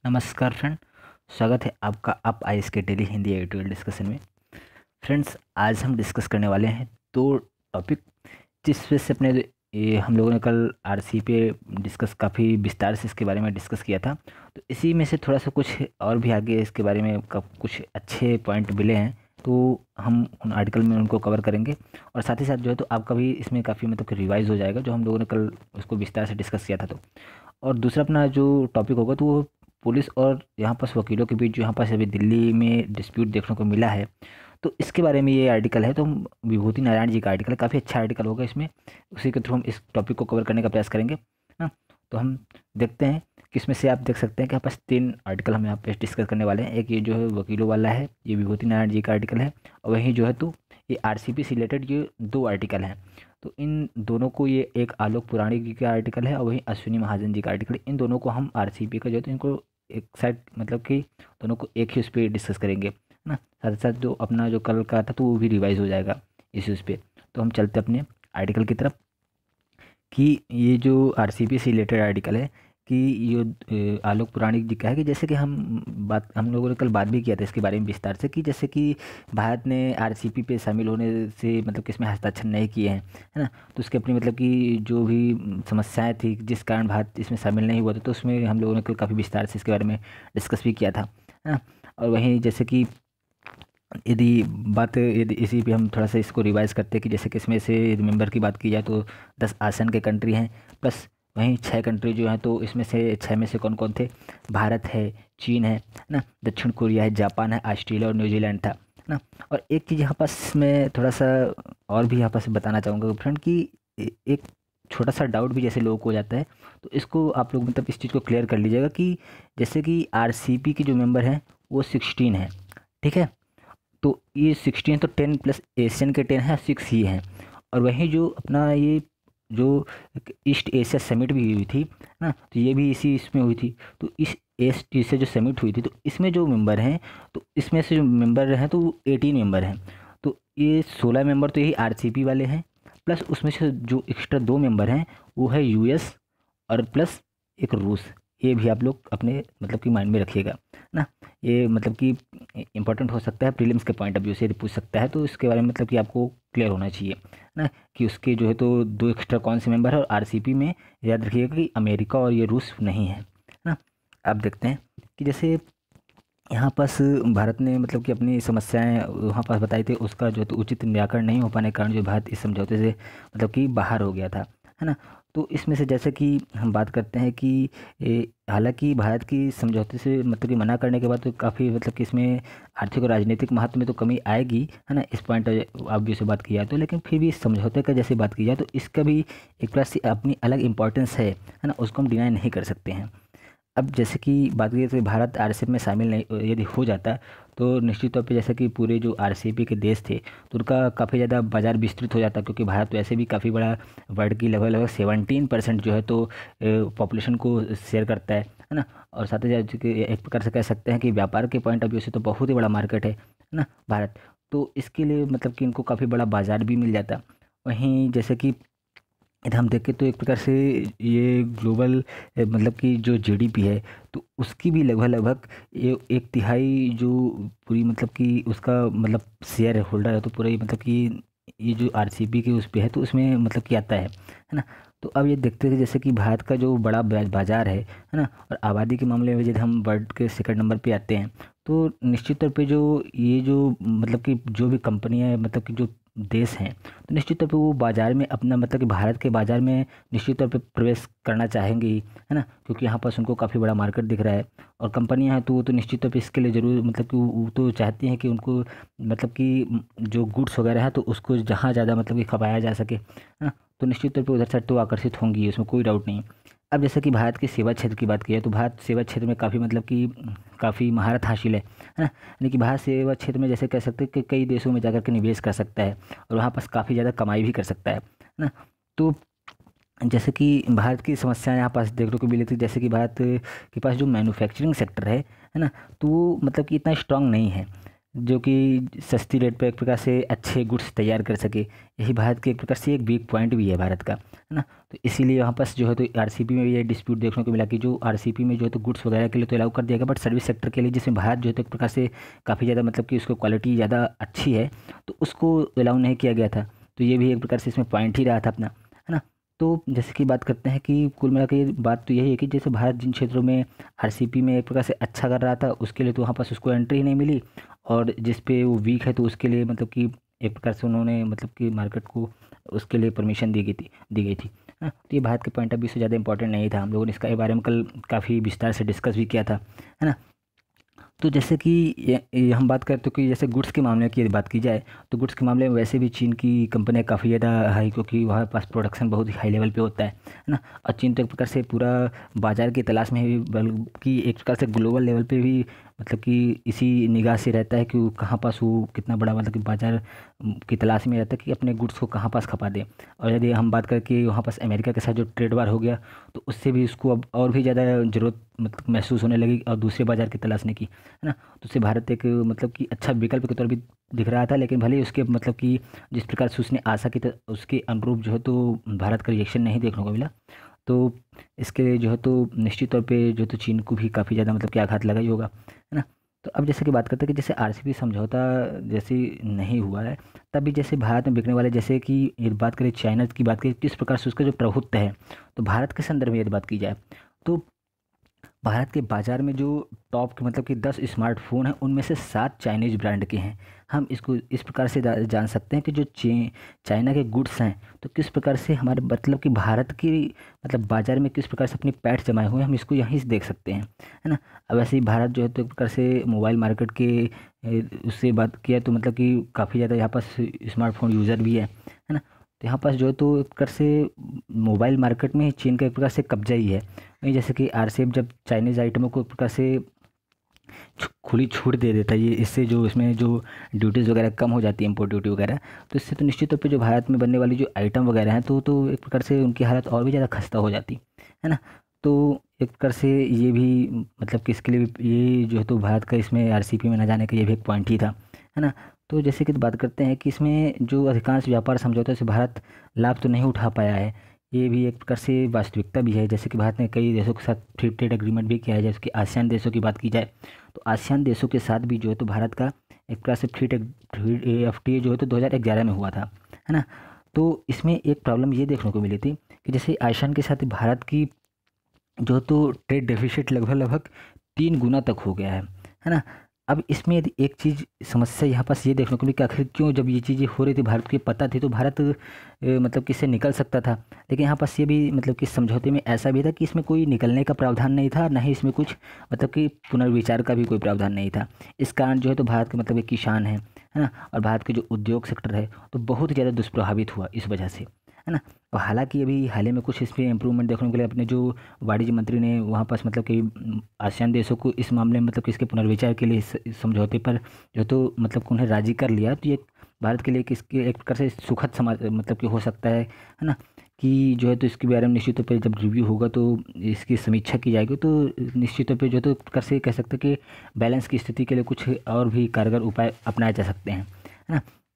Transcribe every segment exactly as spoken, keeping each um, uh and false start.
नमस्कार फ्रेंड। स्वागत है आपका आप आई एस के डेली हिंदी एडिटोरियल डिस्कशन में। फ्रेंड्स, आज हम डिस्कस करने वाले हैं दो टॉपिक जिस वजह से अपने ये हम लोगों ने कल आर सी पे डिस्कस काफ़ी विस्तार से इसके बारे में डिस्कस किया था। तो इसी में से थोड़ा सा कुछ और भी आगे इसके बारे में कब कुछ अच्छे पॉइंट मिले हैं, तो हम उन आर्टिकल में उनको कवर करेंगे। और साथ ही साथ जो है तो आपका भी इसमें काफ़ी मतलब कि रिवाइज हो जाएगा, जो हम लोगों ने कल उसको विस्तार से डिस्कस किया था। तो और दूसरा अपना जो टॉपिक होगा तो वो पुलिस और यहाँ पास वकीलों के बीच जो यहाँ पास अभी दिल्ली में डिस्प्यूट देखने को मिला है, तो इसके बारे में ये आर्टिकल है। तो हम विभूति नारायण जी का आर्टिकल है, काफ़ी अच्छा आर्टिकल होगा इसमें। उसी के थ्रू हम इस टॉपिक को कवर करने का प्रयास करेंगे ना। तो हम देखते हैं कि इसमें से आप देख सकते हैं कि यहाँ पास तीन आर्टिकल हम यहाँ पे डिस्कस करने वाले हैं। एक ये जो है वकीलों वाला है, ये विभूति नारायण जी का आर्टिकल है, और वहीं जो है तो ये आर सी पी से रिलेटेड ये दो आर्टिकल हैं। तो इन दोनों को, ये एक आलोक पुराणिक जी का आर्टिकल है और वहीं अश्विनी महाजन जी का आर्टिकल, इन दोनों को हम आर सी पी का जो है तो इनको एक साइड मतलब कि दोनों को एक ही उस पर डिस्कस करेंगे ना। साथ साथ जो अपना जो कल का था तो वो भी रिवाइज हो जाएगा इस उस पर। तो हम चलते अपने आर्टिकल की तरफ कि ये जो आर सी पी से रिलेटेड आर्टिकल है कि ये अ, आलोक पुराणिक जी का है कि जैसे कि हम बात हम लोगों ने कल बात भी किया था इसके बारे में विस्तार से, कि जैसे कि भारत ने आर सी पी पे शामिल होने से मतलब कि इसमें हस्ताक्षर नहीं किए हैं, है ना। तो उसके अपनी मतलब कि जो भी म, समस्याएं थी जिस कारण भारत इसमें शामिल नहीं हुआ था, तो उसमें हम लोगों ने कल काफ़ी विस्तार से इसके बारे में डिस्कस भी किया था, है ना। और वहीं जैसे कि यदि बात यदि इसी पे हम थोड़ा सा इसको रिवाइज करते हैं कि जैसे कि इसमें से यदि मेंबर की बात की जाए तो दस आसियान के कंट्री हैं, प्लस वहीं छः कंट्री जो हैं, तो इसमें से छः में से कौन कौन थे? भारत है, चीन है ना, दक्षिण कोरिया है, जापान है, ऑस्ट्रेलिया और न्यूजीलैंड था ना। और एक चीज़ यहाँ पास मैं थोड़ा सा और भी यहाँ पास बताना चाहूँगा फ्रेंड कि ए- एक छोटा सा डाउट भी जैसे लोगों को हो जाता है, तो इसको आप लोग मतलब इस चीज़ को क्लियर कर लीजिएगा कि जैसे कि आर सी पी के जो मेंबर हैं वो सिक्सटीन है, ठीक है। तो ये सिक्सटीन तो टेन प्लस एशियन के टेन है, सिक्स ही हैं। और वहीं जो अपना ये जो ईस्ट एशिया समिट भी हुई थी ना, तो ये भी इसी इसमें हुई थी। तो इस ईस्ट एशिया जो समिट हुई थी, तो इसमें जो मेंबर हैं, तो इसमें से जो मेंबर हैं तो एटीन मेंबर हैं। तो ये सोलह मेंबर तो यही आर सी पी वाले हैं, प्लस उसमें से जो एक्स्ट्रा दो मेंबर हैं वो है यू एस और प्लस एक रूस। ये भी आप लोग अपने मतलब कि माइंड में रखिएगा ना। ये मतलब कि इम्पोर्टेंट हो सकता है, प्रीलिम्स के पॉइंट ऑफ व्यू से यदि पूछ सकता है, तो इसके बारे में मतलब कि आपको क्लियर होना चाहिए ना कि उसके जो है तो दो एक्स्ट्रा कौन से मेंबर है। और आर सी पी में याद रखिएगा कि अमेरिका और ये रूस नहीं है ना। अब देखते हैं कि जैसे यहाँ पास भारत ने मतलब कि अपनी समस्याएं वहाँ पास बताई थी, उसका जो है तो उचित निराकरण नहीं हो पाने के कारण जो भारत इस समझौते से मतलब कि बाहर हो गया था, है ना। तो इसमें से जैसे कि हम बात करते हैं कि ए, हालांकि भारत की समझौते से मतलब कि मना करने के बाद तो काफ़ी मतलब कि इसमें आर्थिक और राजनीतिक महत्व में तो कमी आएगी, है ना। इस पॉइंट आप भी से बात की जाए तो, लेकिन फिर भी इस समझौते का जैसे बात की जाए तो इसका भी एक प्रकार से अपनी अलग इंपॉर्टेंस है है ना, उसको हम डिनाई नहीं कर सकते हैं। अब जैसे कि बात करें तो भारत आर सी पी में शामिल नहीं यदि हो जाता, तो निश्चित तौर पे जैसे कि पूरे जो आर सी पी के देश थे तो उनका काफ़ी ज़्यादा बाजार विस्तृत हो जाता, क्योंकि भारत वैसे भी काफ़ी बड़ा वर्ल्ड की लगभग लगभग सेवनटीन परसेंट जो है तो पॉपुलेशन को शेयर करता है है ना। और साथ ही साथ कि एक प्रकार से कह सकते हैं कि व्यापार के पॉइंट ऑफ व्यू से तो बहुत ही बड़ा मार्केट है है ना भारत। तो इसके लिए मतलब कि इनको काफ़ी बड़ा बाजार भी मिल जाता। वहीं जैसे कि यदि हम देखें तो एक प्रकार से ये ग्लोबल अ, मतलब कि जो जी डी पी है तो उसकी भी लगभग लगभग ये एक तिहाई जो पूरी मतलब कि उसका मतलब शेयर होल्डर है, तो पूरा ही मतलब कि ये जो आर सी पी के उस पे है तो उसमें मतलब कि आता है है ना। तो अब ये देखते हैं जैसे कि भारत का जो बड़ा बा- बाजार है है ना, और आबादी के मामले में यदि हम वर्ल्ड के सेकंड नंबर पे आते हैं, तो निश्चित तौर पे जो ये जो मतलब कि जो भी कंपनियां हैं मतलब कि जो देश हैं, तो निश्चित तौर पे वो बाज़ार में अपना मतलब कि भारत के बाज़ार में निश्चित तौर पे प्रवेश करना चाहेंगे ही, है ना, क्योंकि यहाँ पास उनको काफ़ी बड़ा मार्केट दिख रहा है। और कंपनियां हैं तो वो तो निश्चित तौर पे इसके लिए ज़रूर मतलब कि वो वो तो चाहती हैं कि उनको मतलब कि म, जो गुड्स वगैरह है तो उसको जहाँ ज़्यादा मतलब कि खपाया जा सके, है ना। तो निश्चित तौर पे उधर से तो आकर्षित होंगी, इसमें कोई डाउट नहीं। अब जैसे कि भारत के सेवा क्षेत्र की बात की जाए तो भारत सेवा क्षेत्र में काफ़ी मतलब कि काफ़ी महारत हासिल है है ना। यानी कि भारत सेवा क्षेत्र में जैसे कह सकते हैं कि कई देशों में जाकर के निवेश कर सकता है और वहाँ पास काफ़ी ज़्यादा कमाई भी कर सकता है है ना। तो जैसे कि भारत की समस्याएं यहाँ पास देखने को मिली थी, जैसे कि भारत के पास जो मैन्युफैक्चरिंग सेक्टर है है ना, तो वो मतलब कि इतना स्ट्रांग नहीं है जो कि सस्ती रेट पर एक प्रकार से अच्छे गुड्स तैयार कर सके। यही भारत के एक प्रकार से एक वीक पॉइंट भी है भारत का, है ना। तो इसीलिए वहाँ पास जो है तो आरसीपी में भी ये डिस्प्यूट देखने को मिला कि जो आरसीपी में जो है तो गुड्स वगैरह के लिए तो अलाउ कर दिया गया, बट सर्विस सेक्टर के लिए जिसमें भारत जो है तो एक प्रकार से काफ़ी ज़्यादा मतलब कि उसको क्वालिटी ज़्यादा अच्छी है, तो उसको अलाउ नहीं किया गया था। तो ये भी एक प्रकार से इसमें पॉइंट ही रहा था अपना, है ना। तो जैसे कि बात करते हैं कि कुल मिला के बात तो यही है कि जैसे भारत जिन क्षेत्रों में आरसीपी में एक प्रकार से अच्छा कर रहा था, उसके लिए तो वहाँ पास उसको एंट्री ही नहीं मिली, और जिस पे वो वीक है तो उसके लिए मतलब कि एक प्रकार से उन्होंने मतलब कि मार्केट को उसके लिए परमिशन दी गई थी दी गई थी हाँ। तो ये भारत के पॉइंट ऑफ व्यू से ज़्यादा इंपॉर्टेंट नहीं था। हम लोगों ने इसके बारे में कल काफ़ी विस्तार से डिस्कस भी किया था, है ना। तो जैसे कि ये, ये हम बात करते हैं कि जैसे गुड्स के मामले की यदि बात की जाए, तो गुड्स के मामले में वैसे भी चीन की कंपनियां काफ़ी ज़्यादा हाई, क्योंकि वहाँ पास प्रोडक्शन बहुत ही हाई लेवल पे होता है है ना। और चीन तो एक प्रकार से पूरा बाजार की तलाश में भी, बल्कि एक प्रकार से ग्लोबल लेवल पे भी मतलब कि इसी निगाह से रहता है कि वो कहाँ पास वो कितना बड़ा मतलब कि बाजार की तलाश में रहता है कि अपने गुड्स को कहाँ पास खपा दे। और यदि हम बात करें कि वहाँ पास अमेरिका के साथ जो ट्रेड वार हो गया, तो उससे भी उसको अब और भी ज़्यादा ज़रूरत मतलब महसूस होने लगी और दूसरे बाजार की तलाशने की, है ना। तो उससे भारत एक मतलब कि अच्छा विकल्प के तौर भी दिख रहा था, लेकिन भले ही उसके मतलब कि जिस प्रकार से उसने आशा की था उसके अनुरूप जो है तो भारत का रिएक्शन नहीं देखने को मिला। तो इसके लिए जो है तो निश्चित तौर पे जो है तो चीन को भी काफ़ी ज़्यादा मतलब कि आघात लगा ही होगा, है ना। तो अब जैसे कि बात करते हैं कि जैसे आरसीपी समझौता जैसे नहीं हुआ है, तब भी जैसे भारत में बिकने वाले, जैसे कि यदि बात करें चाइना की बात करें किस प्रकार से उसका जो प्रभुत्व है, तो भारत के संदर्भ में यदि बात की जाए तो भारत के बाज़ार में जो टॉप के मतलब कि दस स्मार्टफ़ोन हैं, उनमें से सात चाइनीज़ ब्रांड के हैं। हम इसको इस प्रकार से जा- जान सकते हैं कि जो चे चाइना के गुड्स हैं, तो किस प्रकार से हमारे मतलब कि भारत की मतलब बाज़ार में किस प्रकार से अपनी पैठ जमाए हुए हैं, हम इसको यहीं से देख सकते हैं, है ना। अब वैसे ही भारत जो है तो एक प्रकार से मोबाइल मार्केट के ए, उससे बात किया तो मतलब कि काफ़ी ज़्यादा यहाँ पास स्मार्टफोन यूज़र भी है है ना। तो यहाँ पास जो है तो एक प्रकार से मोबाइल मार्केट में चीन का एक प्रकार से कब्जा ही है। वहीं जैसे कि आरसीएफ जब चाइनीज़ आइटमों को एक प्रकार से छु- खुली छूट दे देता है, ये इससे जो इसमें जो ड्यूटीज़ वगैरह कम हो जाती है, इम्पोर्ट ड्यूटी वगैरह, तो इससे तो निश्चित तौर पे जो भारत में बनने वाली जो आइटम वगैरह हैं तो तो एक प्रकार से उनकी हालत और भी ज़्यादा खस्ता हो जाती है ना। तो एक प्रकार से ये भी मतलब कि इसके लिए भी- ये जो है तो भारत का इसमें आरसीपी में न जाने का ये भी एक पॉइंट ही था, है ना। तो जैसे कि बात करते हैं कि इसमें जो अधिकांश व्यापार समझौते से भारत लाभ तो नहीं उठा पाया है, ये भी एक प्रकार से वास्तविकता भी है। जैसे कि भारत ने कई देशों के साथ फ्री ट्रेड एग्रीमेंट भी किया है, जैसे कि आसियान देशों की बात की जाए तो आसियान देशों के साथ भी जो है तो भारत का एक प्रकार से free trade F T A जो है तो दो हज़ार ग्यारह में हुआ था, है ना। तो इसमें एक प्रॉब्लम ये देखने को मिली थी कि जैसे आसियान के साथ भारत की जो तो ट्रेड डेफिसिट लगभग लगभग तीन गुना तक हो गया है है ना। अब इसमें यदि एक चीज़ समस्या यहाँ पास ये देखने को मिली कि आखिर क्यों, जब ये चीज़ें हो रही थी भारत को ये पता थी तो भारत अ, मतलब कि इससे निकल सकता था, लेकिन यहाँ पास ये भी मतलब कि समझौते में ऐसा भी था कि इसमें कोई निकलने का प्रावधान नहीं था, ना ही इसमें कुछ मतलब कि पुनर्विचार का भी कोई प्रावधान नहीं था। इस कारण जो है तो भारत के मतलब एक किसान है है ना, और भारत के जो उद्योग सेक्टर है तो बहुत ही ज़्यादा दुष्प्रभावित हुआ इस वजह से, है ना। और हालांकि अभी हाल ही में कुछ इसमें इम्प्रूवमेंट देखने को मिले, अपने जो वाणिज्य मंत्री ने वहाँ पास मतलब कि अम, आसियान देशों को इस मामले में मतलब कि इसके पुनर्विचार के लिए इस, इस समझौते पर जो तो मतलब कि उन्हें राजी कर लिया। तो ये भारत के लिए कि इसके एक प्रकार से सुखद समाज मतलब कि हो सकता है है ना, कि जो है तो इसके बारे में निश्चित तौर पर जब रिव्यू होगा तो इसकी समीक्षा की जाएगी, तो निश्चित तौर पर जो है तो एक प्रकार से कह सकते हैं कि बैलेंस की स्थिति के लिए कुछ और भी कारगर उपाय अपनाए जा सकते हैं, है ना।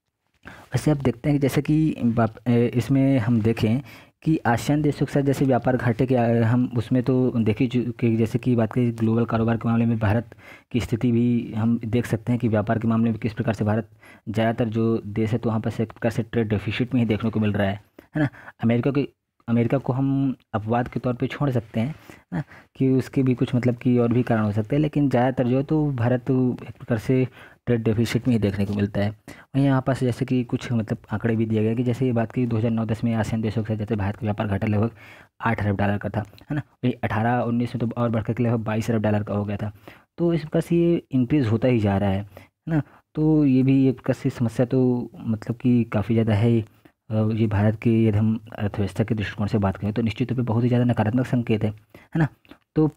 वैसे आप देखते हैं कि जैसे कि बाप- अ, इसमें हम देखें कि आसियान देशों के साथ जैसे व्यापार घाटे के अ, हम उसमें तो देख ही चुके, जैसे कि बात करें ग्लोबल कारोबार के मामले में भारत की स्थिति भी हम देख सकते हैं कि व्यापार के मामले में किस प्रकार से भारत ज़्यादातर जो देश है तो वहाँ पर से एक प्रकार से ट्रेड डेफिसिट में ही देखने को मिल रहा है है ना। अमेरिका के अमेरिका को हम अपवाद के तौर पे छोड़ सकते हैं, है ना, कि उसके भी कुछ मतलब कि और भी कारण हो सकते हैं, लेकिन ज़्यादातर जो है तो भारत तो एक प्रकार से ट्रेड डेफिसिट में ही देखने को मिलता है। वहीं यहाँ पास जैसे कि कुछ मतलब आंकड़े भी दिए गए कि जैसे ये बात की दो हज़ार नौ दस में आसियान देशों के साथ जैसे भारत का व्यापार घाटा लगभग आठ अरब डॉलर का था, है ना। वही अठारह उन्नीस में तो और बढ़कर के लगभग बाईस अरब डॉलर का हो गया था। तो इस प्रकार से ये इंक्रीज़ होता ही जा रहा है है ना। तो ये भी एक प्रकार से समस्या तो मतलब कि काफ़ी ज़्यादा है ही। अ, ये भारत की यदि हम अर्थव्यवस्था के दृष्टिकोण से बात करें तो निश्चित तौर पे बहुत ही ज़्यादा नकारात्मक संकेत है है ना। तो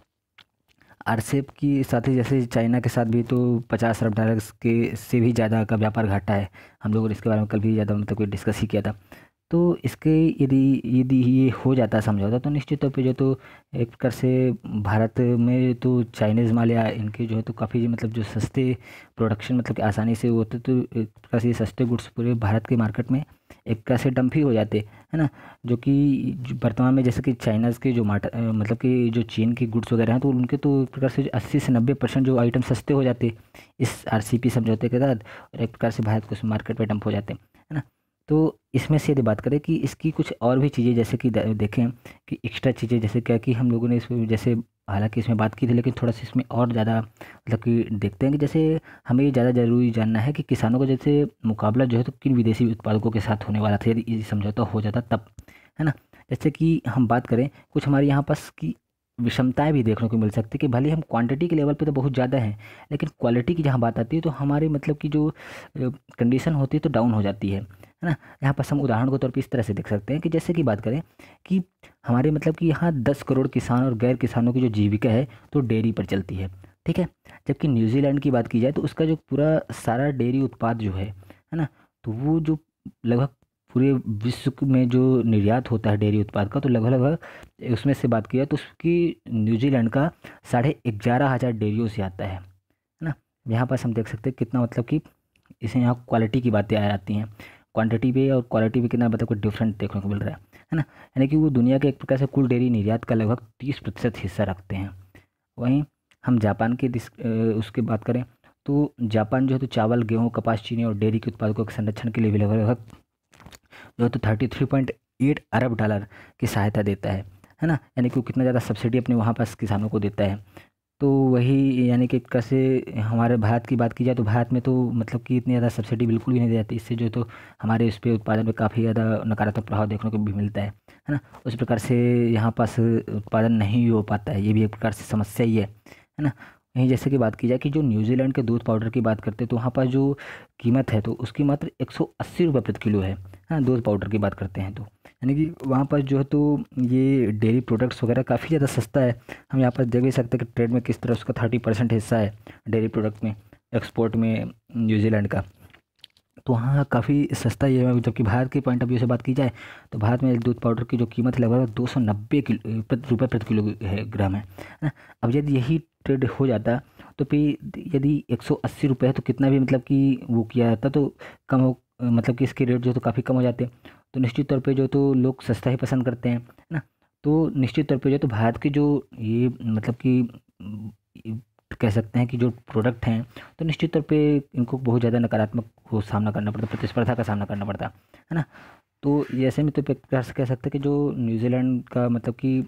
आरसेप की साथ ही जैसे चाइना के साथ भी तो पचास अरब डॉलर के से भी ज़्यादा का व्यापार घाटा है। हम लोगों ने इसके बारे में कल भी ज़्यादा मतलब कोई डिस्कस ही किया था। तो इसके यदि यदि ये हो जाता समझौता तो निश्चित तौर पे जो तो एक प्रकार से भारत में तो चाइनीज़ माल या इनके जो है तो काफ़ी मतलब जो सस्ते प्रोडक्शन मतलब कि आसानी से होते, तो एक प्रकार से ये सस्ते गुड्स पूरे भारत के मार्केट में एक प्रकार से डंप ही हो जाते, है ना। जो कि जो वर्तमान में जैसे कि चाइनाज़ के जो मार्ट अ, मतलब कि जो चीन के गुड्स वगैरह हैं तो उनके तो एक प्रकार से अस्सी से नब्बे परसेंट जो आइटम सस्ते हो जाते इस आरसीपी समझौते के तहत, और एक प्रकार से भारत को उस मार्केट में डंप हो जाते, है ना। तो इसमें से यदि बात करें कि इसकी कुछ और भी चीज़ें जैसे कि दे- देखें कि एक्स्ट्रा चीज़ें जैसे क्या कि हम लोगों ने इसमें जैसे हालांकि इसमें बात की थी, लेकिन थोड़ा सा इसमें और ज़्यादा मतलब कि देखते हैं कि जैसे हमें ये ज़्यादा ज़रूरी जानना है कि किसानों का जैसे मुकाबला जो है तो किन विदेशी उत्पादकों के साथ होने वाला था यदि ये समझौता हो जाता तब, है ना। जैसे कि हम बात करें कुछ हमारे यहाँ पास की विषमताएं भी देखने को मिल सकती है कि भले हम क्वांटिटी के लेवल पे तो बहुत ज़्यादा हैं, लेकिन क्वालिटी की जहाँ बात आती है तो हमारे मतलब कि जो कंडीशन होती है तो डाउन हो जाती है है ना। यहाँ पर हम उदाहरण के तौर पे इस तरह से देख सकते हैं कि जैसे कि बात करें कि हमारे मतलब कि यहाँ दस करोड़ किसान और गैर किसानों की जो जीविका है तो डेयरी पर चलती है, ठीक है। जबकि न्यूजीलैंड की बात की जाए तो उसका जो पूरा सारा डेयरी उत्पाद जो है है ना, तो वो जो लगभग पूरे विश्व में जो निर्यात होता है डेयरी उत्पाद का तो लगभग लगभग उसमें से बात की जाए तो उसकी न्यूजीलैंड का साढ़े ग्यारह हज़ार डेयरियों से आता है है ना। यहाँ पास हम देख सकते हैं कितना मतलब कि इसे यहाँ क्वालिटी की बातें आ जाती हैं, क्वांटिटी पे और क्वालिटी पे कितना मतलब कोई डिफरेंट देखने को मिल रहा है है ना। यानी कि वो दुनिया के एक प्रकार से कुल डेयरी निर्यात का लगभग तीस प्रतिशत हिस्सा रखते हैं। वहीं हम जापान की दिस अ, उसकी बात करें तो जापान जो है तो चावल गेहूँ कपास चीनी और डेयरी के उत्पादकों के संरक्षण के लिए भी लगभग जो है तो थर्टी थ्री पॉइंट एट अरब डॉलर की सहायता देता है है ना। यानी कि वो कितना ज़्यादा सब्सिडी अपने वहाँ पास किसानों को देता है। तो वही यानी कि कैसे हमारे भारत की बात की जाए तो भारत में तो मतलब कि इतनी ज़्यादा सब्सिडी बिल्कुल भी नहीं दी जाती, इससे जो तो हमारे इस पे उत्पादन में काफ़ी ज़्यादा नकारात्मक प्रभाव देखने को भी मिलता है है ना। उस प्रकार से यहाँ पास उत्पादन नहीं हो पाता है, ये भी एक प्रकार से समस्या ही है है ना। वहीं जैसे कि बात की जाए कि जो न्यूजीलैंड के दूध पाउडर की बात करते हैं तो वहाँ पास जो कीमत है तो उसकी मात्र एक सौ अस्सी रुपये प्रति किलो है हाँ दूध पाउडर की बात करते हैं तो, यानी कि वहाँ पर जो है तो ये डेयरी प्रोडक्ट्स वगैरह काफ़ी ज़्यादा सस्ता है। हम यहाँ पर देख भी सकते हैं कि ट्रेड में किस तरह उसका थर्टी परसेंट हिस्सा है डेयरी प्रोडक्ट में, एक्सपोर्ट में न्यूजीलैंड का। तो वहाँ काफ़ी सस्ता ये है, जबकि भारत के पॉइंट ऑफ व्यू से बात की जाए तो भारत में दूध पाउडर की जो कीमत है लगभग दो सौ नब्बे किलो रुपये प्रति किलो है ग्राम है ना। अब यदि यही ट्रेड हो जाता तो फिर यदि एक सौ अस्सी रुपये है तो कितना भी मतलब कि वो किया जाता तो कम हो, मतलब कि इसके रेट जो तो काफ़ी कम हो जाते। तो निश्चित तौर पे जो तो लोग सस्ता ही पसंद करते हैं है ना। तो निश्चित तौर पे जो तो भारत की जो ये मतलब कि ये कह सकते हैं कि जो प्रोडक्ट हैं तो निश्चित तौर पे इनको बहुत ज़्यादा नकारात्मक को सामना करना पड़ता, प्रतिस्पर्धा का सामना करना पड़ता है ना। तो ये ऐसे में तो एक प्रकार से कह सकते हैं कि जो न्यूजीलैंड का मतलब कि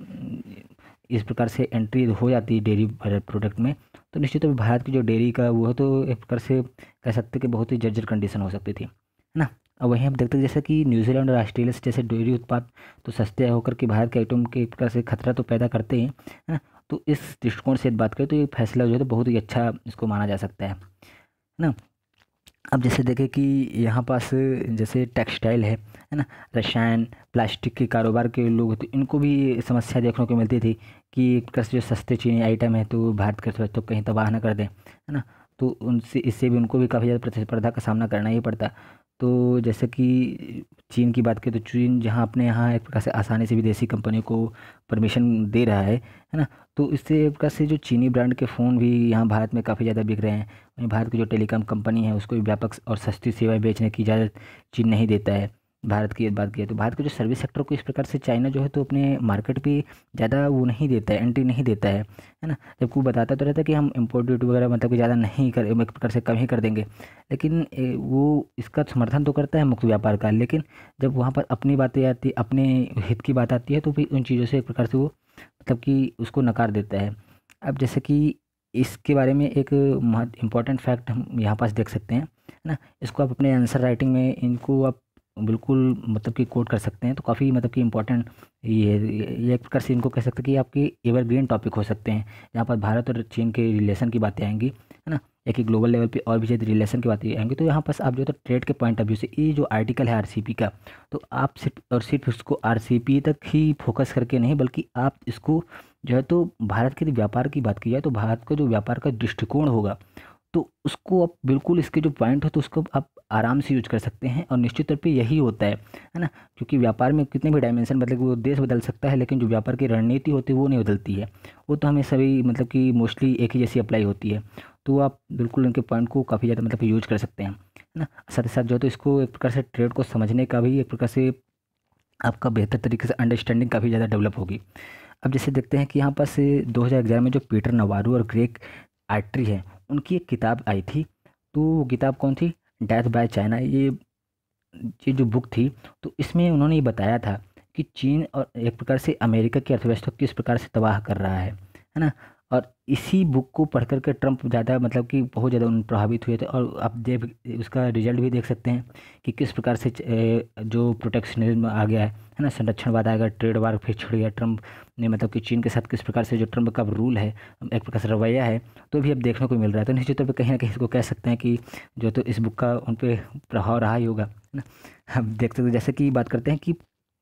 इस प्रकार से एंट्री हो जाती है डेयरी प्रोडक्ट में तो निश्चित तौर पे भारत की जो डेयरी का वो है तो एक प्रकार से कह सकते हैं कि बहुत ही जर्जर कंडीशन हो सकती थी, है ना। और वहीं हम देखते हैं जैसे कि न्यूजीलैंड और ऑस्ट्रेलिया से जैसे डेयरी उत्पाद तो सस्ते होकर के भारत के आइटम के एक प्रकार से खतरा तो पैदा करते हैं, है ना। तो इस दृष्टिकोण से बात करें तो ये फैसला जो है तो बहुत ही अच्छा इसको माना जा सकता है है ना। अब जैसे देखें कि यहाँ पास जैसे टेक्सटाइल है है ना, रसायन प्लास्टिक के कारोबार के लोग होते इनको भी समस्या देखने को मिलती थी कि एक प्रकार से जो सस्ते चीनी आइटम है तो भारत के अर्थव्यवस्था को कहीं तबाह ना कर दें, है ना। तो उनसे इससे भी उनको भी काफ़ी ज़्यादा प्रतिस्पर्धा का सामना करना ही पड़ता। तो जैसे कि चीन की बात करें तो चीन जहाँ अपने यहाँ एक प्रकार से आसानी से विदेशी कंपनियों को परमिशन दे रहा है है ना। तो इससे एक प्रकार से जो चीनी ब्रांड के फ़ोन भी यहाँ भारत में काफ़ी ज़्यादा बिक रहे हैं। वहीं भारत की जो टेलीकॉम कंपनी है उसको भी व्यापक और सस्ती सेवाएं बेचने की इजाज़त चीन नहीं देता है। भारत की बात की है तो भारत के जो सर्विस सेक्टर को इस प्रकार से चाइना जो है तो अपने मार्केट पे ज़्यादा वो नहीं देता है, एंट्री नहीं देता है है ना। जबकि वो बताता तो रहता है कि हम इम्पोर्ट ड्यूटी वगैरह मतलब कि ज़्यादा नहीं कर एक प्रकार से कम ही कर देंगे, लेकिन ए, वो इसका समर्थन तो करता है मुक्त व्यापार का, लेकिन जब वहाँ पर अपनी बातें आती है अपने हित की बात आती है तो फिर उन चीज़ों से एक प्रकार से वो मतलब कि उसको नकार देता है। अब जैसे कि इसके बारे में एक महत्व इम्पॉर्टेंट फैक्ट हम यहाँ पास देख सकते हैं, है ना। इसको आप अपने आंसर राइटिंग में इनको आप बिल्कुल मतलब कि कोट कर सकते हैं तो काफ़ी मतलब कि इम्पोर्टेंट ये ये एक प्रकार से इनको कह सकते हैं कि आपके एवरग्रीन टॉपिक हो सकते हैं। यहाँ पर भारत और चीन के रिलेशन की बातें आएंगी, है ना। एक ही ग्लोबल लेवल पे और भी ज़्यादा रिलेशन की बातें आएंगी तो यहाँ पास आप जो है तो ट्रेड के पॉइंट ऑफ व्यू से ये जो आर्टिकल है आरसीपी का तो आप सिर्फ और सिर्फ इसको आरसीपी तक ही फोकस करके नहीं बल्कि आप इसको जो है तो भारत के व्यापार की बात की जाए तो भारत का जो व्यापार का दृष्टिकोण होगा तो उसको आप बिल्कुल इसके जो पॉइंट हो तो उसको आप आराम से यूज कर सकते हैं, और निश्चित तौर पे यही होता है है ना। क्योंकि व्यापार में कितने भी डायमेंशन मतलब कि वो देश बदल सकता है, लेकिन जो व्यापार की रणनीति होती है वो नहीं बदलती है। वो तो हमें सभी मतलब कि मोस्टली एक ही जैसी अप्लाई होती है। तो आप बिल्कुल उनके पॉइंट को काफ़ी ज़्यादा मतलब यूज कर सकते हैं, है ना। साथ ही साथ जो है तो इसको एक प्रकार से ट्रेड को समझने का भी एक प्रकार से आपका बेहतर तरीके से अंडरस्टैंडिंग काफ़ी ज़्यादा डेवलप होगी। अब जैसे देखते हैं कि यहाँ पास दो हज़ार ग्यारह में जो पीटर नवारो और ग्रेग आर्टरी है, उनकी एक किताब आई थी। तो वो किताब कौन थी? Death by China. ये ये जो बुक थी, तो इसमें उन्होंने ये बताया था कि चीन और एक प्रकार से अमेरिका की अर्थव्यवस्था को किस प्रकार से तबाह कर रहा है है ना। और इसी बुक को पढ़ कर के ट्रम्प ज़्यादा मतलब कि बहुत ज़्यादा उन प्रभावित हुए थे, और आप देख उसका रिजल्ट भी देख सकते हैं कि किस प्रकार से ए, जो प्रोटेक्शनिज्म आ गया है है ना, संरक्षणवाद आ गया, ट्रेड वार फिर छिड़ गया। ट्रम्प ने मतलब कि चीन के साथ किस प्रकार से जो ट्रम्प का रूल है, एक प्रकार से रवैया है, तो भी अब देखने को मिल रहा है। तो निश्चित तौर पर कहीं ना कहीं इसको कह सकते हैं कि जो तो इस बुक का उन पर प्रभाव रहा ही होगा, है ना। हम देख सकते हैं, जैसे कि बात करते हैं कि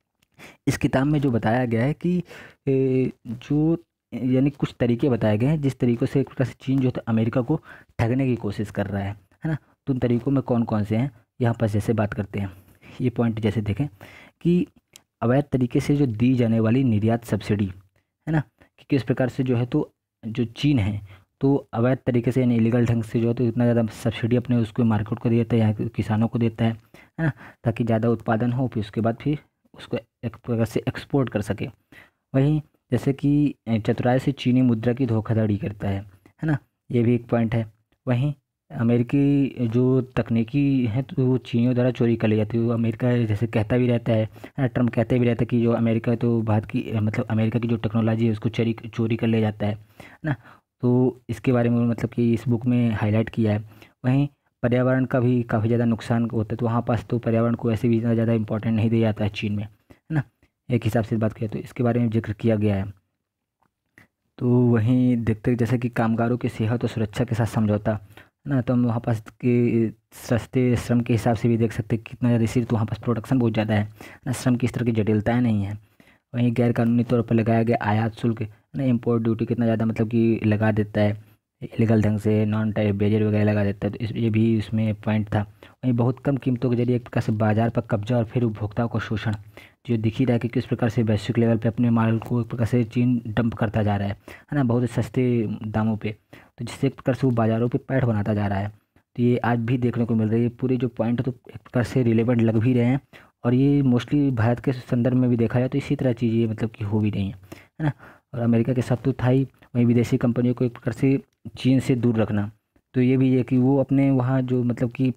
इस किताब में जो बताया गया है कि ए, जो यानी कुछ तरीके बताए गए हैं जिस तरीक़ों से एक प्रकार से चीन जो है अमेरिका को ठगने की कोशिश कर रहा है है ना। तो उन तरीक़ों में कौन कौन से हैं यहाँ पर जैसे बात करते हैं। ये पॉइंट जैसे देखें कि अवैध तरीके से जो दी जाने वाली निर्यात सब्सिडी, है ना, कि किस प्रकार से जो है तो जो चीन है तो अवैध तरीके से यानी इलीगल ढंग से जो है तो इतना ज़्यादा सब्सिडी अपने उसको मार्केट को देता है, यहाँ के किसानों को देता है है ना, ताकि ज़्यादा उत्पादन हो, फिर उसके बाद फिर उसको एक प्रकार से एक्सपोर्ट कर सके। वहीं जैसे कि चतुराई से चीनी मुद्रा की धोखाधड़ी करता है है ना, ये भी एक पॉइंट है। वहीं अमेरिकी जो तकनीकी है तो वो चीनियों द्वारा चोरी कर ली जाती है। वो अमेरिका जैसे कहता भी रहता है, ट्रम्प कहते भी रहता है कि जो अमेरिका है तो भारत की मतलब अमेरिका की जो टेक्नोलॉजी है उसको चोरी चोरी कर ले जाता है ना। तो इसके बारे में मतलब कि इस बुक में हाईलाइट किया है। वहीं पर्यावरण का भी काफ़ी ज़्यादा नुकसान होता है, तो वहाँ पास तो पर्यावरण को ऐसे भी इतना ज़्यादा इंपॉर्टेंट नहीं दिया जाता है चीन में, है ना। एक हिसाब से बात करें तो इसके बारे में जिक्र किया गया है। तो वहीं देखते जैसे कि कामगारों की सेहत और सुरक्षा के साथ समझौता, है ना, तो हम वहाँ पास के सस्ते श्रम के हिसाब से भी देख सकते हैं कितना ज़्यादा, इसी तो वहाँ पास प्रोडक्शन बहुत ज़्यादा है ना, श्रम की इस तरह की जटिलताएँ नहीं हैं। वहीं गैर कानूनी तौर पर लगाया गया आयात शुल्क, है ना, इम्पोर्ट ड्यूटी कितना ज़्यादा मतलब कि लगा देता है, इलीगल ढंग से नॉन टैरिफ बेरियर वगैरह लगा देता है, तो इस ये भी इसमें पॉइंट था। वहीं बहुत कम कीमतों के जरिए एक प्रकार से बाजार पर कब्जा और फिर उपभोक्ताओं को शोषण, जो दिख ही रहा है कि किस प्रकार से वैश्विक लेवल पे अपने माल को एक प्रकार से चीन डंप करता जा रहा है है ना, बहुत सस्ते दामों पे, तो जिससे एक प्रकार से वो बाज़ारों पे पैठ बनाता जा रहा है। तो ये आज भी देखने को मिल रही है। पूरे जो पॉइंट तो एक प्रकार से रिलेवेंट लग भी रहे हैं, और ये मोस्टली भारत के संदर्भ में भी देखा जाए तो इसी तरह चीज़ें मतलब कि हो भी रही हैं, है ना। और अमेरिका के साथ तो था ही, वहीं विदेशी कंपनियों को एक प्रकार से चीन से दूर रखना, तो ये भी है कि वो अपने वहाँ जो मतलब कि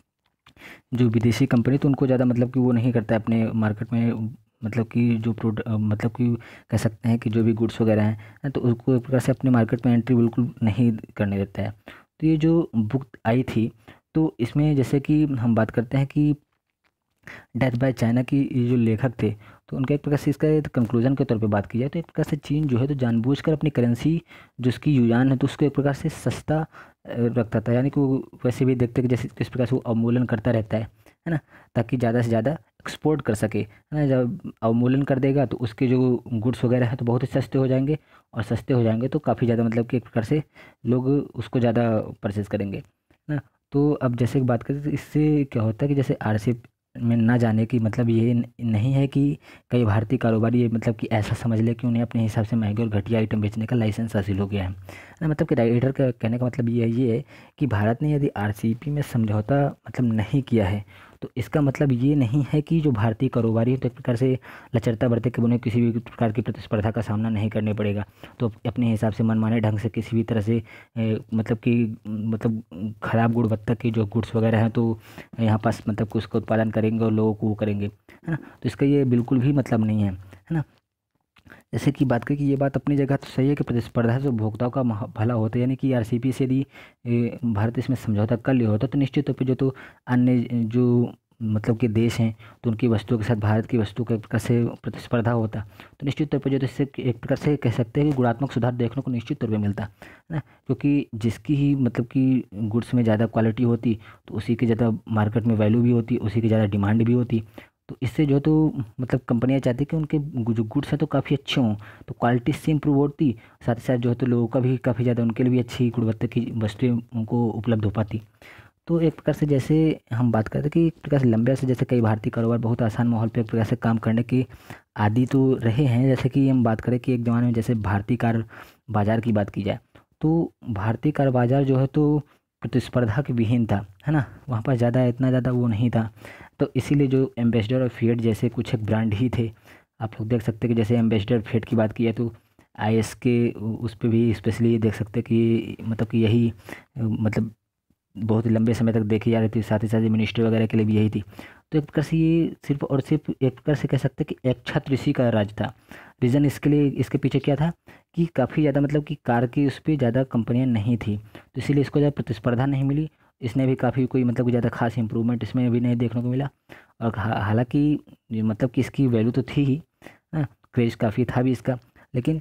जो विदेशी कंपनी तो उनको ज़्यादा मतलब कि वो नहीं करता है अपने मार्केट में, मतलब कि जो प्रोड मतलब कि कह सकते हैं कि जो भी गुड्स वगैरह हैं तो उसको एक प्रकार से अपने मार्केट में एंट्री बिल्कुल नहीं करने देता है। तो ये जो बुक आई थी तो इसमें जैसे कि हम बात करते हैं कि डेथ बाय चाइना की ये जो लेखक थे तो उनका एक प्रकार से इसका कंक्लूजन के तौर पे बात की जाए तो एक प्रकार से चीन जो है तो जानबूझकर अपनी करेंसी जो उसकी युआन है तो उसको एक प्रकार से सस्ता अ, रखता था, यानी कि वो वैसे भी देखते कि जैसे किस प्रकार से वो अवमूल्यन करता रहता है है ना, ताकि ज़्यादा से ज़्यादा एक्सपोर्ट कर सके, है ना। जब अवमूल्यन कर देगा तो उसके जो गुड्स वगैरह हैं तो बहुत ही सस्ते हो जाएंगे, और सस्ते हो जाएंगे तो काफ़ी ज़्यादा मतलब कि एक प्रकार से लोग उसको ज़्यादा परचेज़ करेंगे, है ना। तो अब जैसे कि बात करें तो इससे क्या होता है कि जैसे आरसीईपी में ना जाने की मतलब ये न- नहीं है कि कई भारतीय कारोबारी ये मतलब कि ऐसा समझ ले कि उन्हें अपने हिसाब से महंगे और घटिया आइटम बेचने का लाइसेंस हासिल हो गया है ना। मतलब कि राइटर का कहने का मतलब ये ये है कि भारत ने यदि आरसीईपी में समझौता मतलब नहीं किया है तो इसका मतलब ये नहीं है कि जो भारतीय कारोबारी है तो एक प्रकार से लचरता बरते कि उन्हें किसी भी प्रकार की प्रतिस्पर्धा का सामना नहीं करने पड़ेगा, तो अपने हिसाब से मनमाने ढंग से किसी भी तरह से ए, मतलब कि मतलब खराब गुणवत्ता की जो गुड्स वगैरह हैं तो यहाँ पास मतलब कि उसका उत्पादन करेंगे और लोगों को वो करेंगे, है ना। तो इसका ये बिल्कुल भी मतलब नहीं है, है ना। जैसे कि बात करें कि ये बात अपनी जगह तो सही है कि प्रतिस्पर्धा से उपभोक्ताओं का महा- भला होता है, यानी कि आरसीईपी से यदि ए, भारत इसमें समझौता कर लिया होता तो निश्चित तौर पे जो तो अन्य जो मतलब कि देश हैं तो उनकी वस्तुओं के साथ भारत की वस्तु का एक प्रकार से प्रतिस्पर्धा होता, तो निश्चित तौर पर जो तो इससे एक प्रकार से कह सकते हैं कि गुणात्मक सुधार देखने को निश्चित तौर पे मिलता है ना। क्योंकि जिसकी ही मतलब कि गुड्स में ज़्यादा क्वालिटी होती तो उसी की ज़्यादा मार्केट में वैल्यू भी होती, उसी की ज़्यादा डिमांड भी होती, तो इससे जो है तो मतलब कंपनियां चाहती है कि उनके जो गुड्स है तो काफ़ी अच्छे हों, तो क्वालिटी से इम्प्रूव होती, साथ ही साथ जो है तो लोगों का भी काफ़ी ज़्यादा उनके लिए भी अच्छी गुणवत्ता की वस्तुएं उनको उपलब्ध हो पाती। तो एक प्रकार से जैसे हम बात करते हैं कि एक प्रकार से लंबे से जैसे कई भारतीय कारोबार बहुत आसान माहौल पे एक प्रकार से काम करने की आदी तो रहे हैं। जैसे कि हम बात करें कि एक ज़माने में जैसे भारतीय कार बाजार की बात की जाए तो भारतीय कार बाजार जो है तो प्रतिस्पर्धा के विहीन था, है ना, वहाँ पर ज़्यादा इतना ज़्यादा वो नहीं था। तो इसीलिए जो एम्बेसडर और फिएट जैसे कुछ एक ब्रांड ही थे। आप लोग देख सकते हैं कि जैसे एम्बेसडर फिएट की बात की है तो आई एस के उस पर भी स्पेशली देख सकते हैं कि मतलब कि यही अ, मतलब बहुत लंबे समय तक देखी जा रही थी, साथ ही साथ मिनिस्ट्री वगैरह के लिए भी यही थी। तो एक प्रकार से ये सिर्फ और सिर्फ एक प्रकार से कह सकते हैं कि एक छत्र ऋषि का राज था। रीज़न इसके लिए इसके पीछे क्या था कि काफ़ी ज़्यादा मतलब कि कार की उस पर ज़्यादा कंपनियां नहीं थी, तो इसीलिए इसको ज़्यादा प्रतिस्पर्धा नहीं मिली। इसने भी काफ़ी कोई मतलब कि ज़्यादा खास इंप्रूवमेंट इसमें भी नहीं देखने को मिला। और हा- हालांकि ये मतलब कि इसकी वैल्यू तो थी ही, क्रेज काफ़ी था भी इसका, लेकिन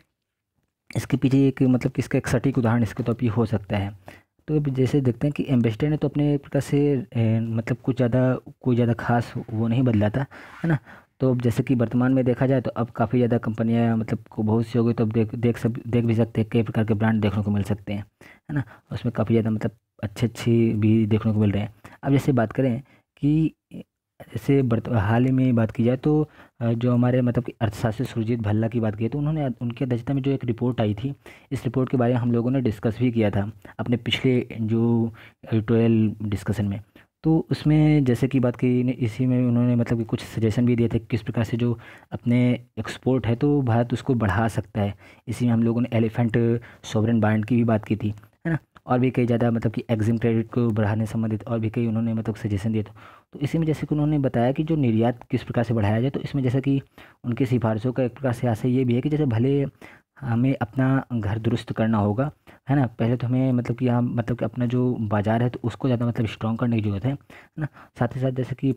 इसके पीछे एक मतलब कि इसका एक सटीक उदाहरण इसके तो अभी हो सकता है। तो अब जैसे देखते हैं कि एम्बेसडर ने तो अपने प्रकार से ए, मतलब कुछ ज़्यादा कोई ज़्यादा खास वो नहीं बदला था, है ना। तो अब जैसे कि वर्तमान में देखा जाए तो अब काफ़ी ज़्यादा कंपनियां मतलब को बहुत सी हो गई, तो अब देख देख सब देख भी सकते हैं कई प्रकार के ब्रांड देखने को मिल सकते हैं, है ना। उसमें काफ़ी ज़्यादा मतलब अच्छे अच्छे भी देखने को मिल रहे हैं। अब जैसे बात करें कि जैसे वर्त हाल ही में बात की जाए तो अ, जो हमारे मतलब कि अर्थशास्त्री सुरजीत भल्ला की बात की है तो उन्होंने उनकी अध्यक्षता में जो एक रिपोर्ट आई थी, इस रिपोर्ट के बारे में हम लोगों ने डिस्कस भी किया था अपने पिछले जो एडिटोरियल डिस्कशन में। तो उसमें जैसे कि बात की ने- इसी में उन्होंने मतलब कि कुछ सजेशन भी दिए थे किस प्रकार से जो अपने एक्सपोर्ट है तो भारत उसको बढ़ा सकता है। इसी में हम लोगों ने एलिफेंट सॉवरेन बॉन्ड की भी बात की थी, है ना। और भी कई ज़्यादा मतलब कि एग्जिम क्रेडिट को बढ़ाने संबंधित और भी कई उन्होंने मतलब सजेशन दिए थे। तो इसी में जैसे कि उन्होंने बताया कि जो निर्यात किस प्रकार से बढ़ाया जाए, तो इसमें जैसे कि उनकी सिफारिशों का एक प्रकार से आशय ये भी है कि जैसे भले हमें अपना घर दुरुस्त करना होगा, है ना, पहले तो हमें मतलब कि हम मतलब कि अपना जो बाजार है तो उसको ज़्यादा मतलब स्ट्रॉन्ग करने की जरूरत है है ना। साथ ही साथ जैसे कि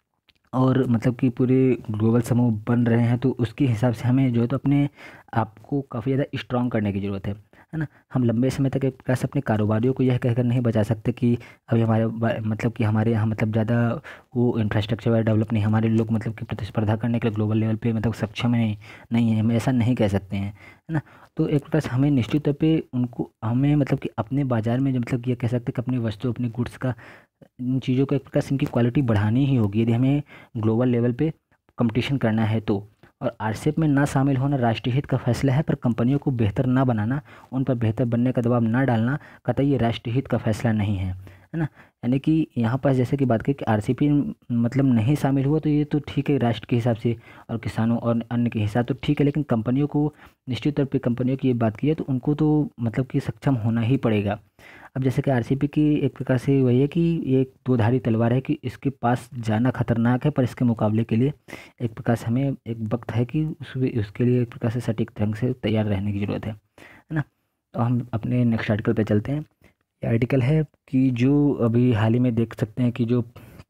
और मतलब कि पूरे ग्लोबल समूह बन रहे हैं तो उसके हिसाब से हमें जो है तो अपने आप को काफ़ी ज़्यादा स्ट्रॉन्ग करने की ज़रूरत है है ना। हम लंबे समय तक एक प्रकार से अपने कारोबारियों को यह कहकर नहीं बचा सकते कि अभी हमारे बा- मतलब कि हमारे यहाँ मतलब ज़्यादा वो इंफ्रास्ट्रक्चर वगैरह डेवलप नहीं, हमारे लोग मतलब कि प्रतिस्पर्धा करने के लिए ग्लोबल लेवल पे मतलब सक्षम नहीं नहीं है, हम ऐसा नहीं कह सकते हैं, है ना। तो एक प्रकार से हमें निश्चित तौर पे उनको हमें मतलब कि अपने बाजार में जो मतलब कि ये कह सकते हैं कि अपनी वस्तु अपने गुड्स का इन चीज़ों को एक प्रकार से इनकी क्वालिटी बढ़ानी ही होगी यदि हमें ग्लोबल लेवल पे कंपटीशन करना है तो। और आरसीईपी में ना शामिल होना राष्ट्रीय हित का फैसला है, पर कंपनियों को बेहतर ना बनाना, उन पर बेहतर बनने का दबाव ना डालना कतई ये राष्ट्रीय हित का फैसला नहीं है, है ना। यानी कि यहाँ पर जैसे कि बात करें कि आरसीईपी मतलब नहीं शामिल हुआ तो ये तो ठीक है राष्ट्र के हिसाब से और किसानों और अन्य के हिसाब तो ठीक है, लेकिन कंपनियों को निश्चित तौर पे कंपनियों की ये बात की है तो उनको तो मतलब कि सक्षम होना ही पड़ेगा। अब जैसे कि आरसीपी की एक प्रकार से वही है कि ये एक दो-धारी तलवार है कि इसके पास जाना खतरनाक है, पर इसके मुकाबले के लिए एक प्रकार से हमें एक वक्त है कि उस उसके लिए एक प्रकार से सटीक ढंग से तैयार रहने की ज़रूरत है है ना। तो हम अपने नेक्स्ट आर्टिकल पे चलते हैं। ये आर्टिकल है कि जो अभी हाल ही में देख सकते हैं कि जो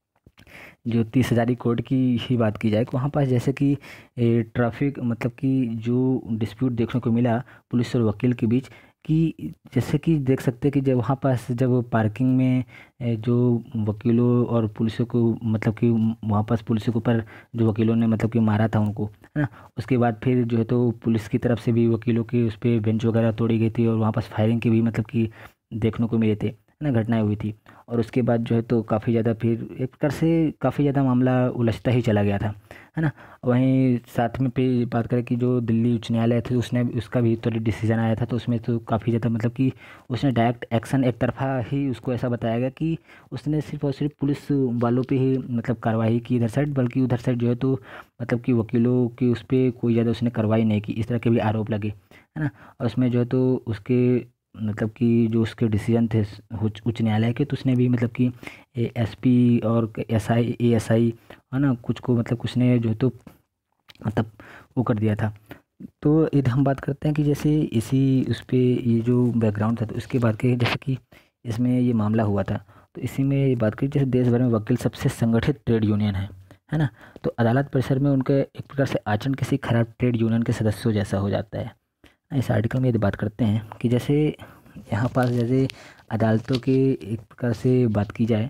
जो तीस हज़ारी कोर्ट की ही बात की जाए तो वहाँ पास जैसे कि ट्रैफिक मतलब कि जो डिस्प्यूट देखने को मिला पुलिस और वकील के बीच, कि जैसे कि देख सकते हैं कि जब वहाँ पास जब पार्किंग में ए, जो वकीलों और पुलिसों को मतलब कि वहाँ पास पुलिसों के ऊपर जो वकीलों ने मतलब कि मारा था उनको, है ना, उसके बाद फिर जो है तो पुलिस की तरफ से भी वकीलों की उस पर बेंच वगैरह तोड़ी गई थी और वहाँ पास फायरिंग की भी मतलब कि देखने को मिले थे, है ना, घटनाएं हुई थी। और उसके बाद जो है तो काफ़ी ज़्यादा फिर एक प्रकार से काफ़ी ज़्यादा मामला उलझता ही चला गया था, है ना। वहीं साथ में पे बात करें कि जो दिल्ली उच्च न्यायालय थे उसने उसका भी तो डिसीजन आया था, तो उसमें तो काफ़ी ज़्यादा मतलब कि उसने डायरेक्ट एक्शन एक तरफा ही उसको ऐसा बताया गया कि उसने सिर्फ और सिर्फ पुलिस वालों पे ही मतलब कार्रवाई की इधर साइड, बल्कि उधर साइड जो है तो मतलब कि वकीलों की उस पर कोई ज़्यादा उसने कार्रवाई नहीं की, इस तरह के भी आरोप लगे, है ना। और उसमें जो है तो उसके मतलब कि जो उसके डिसीजन थे उच्च उच्च न्यायालय के, तो उसने भी मतलब कि एसपी और एसआई एएसआई, है ना, कुछ को मतलब कुछ ने जो है तो मतलब वो कर दिया था। तो यदि हम बात करते हैं कि जैसे इसी उस पे ये जो बैकग्राउंड था तो इसके बाद के जैसे कि इसमें ये मामला हुआ था, तो इसी में ये बात करी जैसे देश भर में वकील सबसे संगठित ट्रेड यूनियन है है ना। तो अदालत परिसर में उनके एक प्रकार से आचरण किसी खराब ट्रेड यूनियन के सदस्यों जैसा हो जाता है। इस आर्टिकल में यदि बात करते हैं कि जैसे यहाँ पास जैसे अदालतों की एक प्रकार से बात की जाए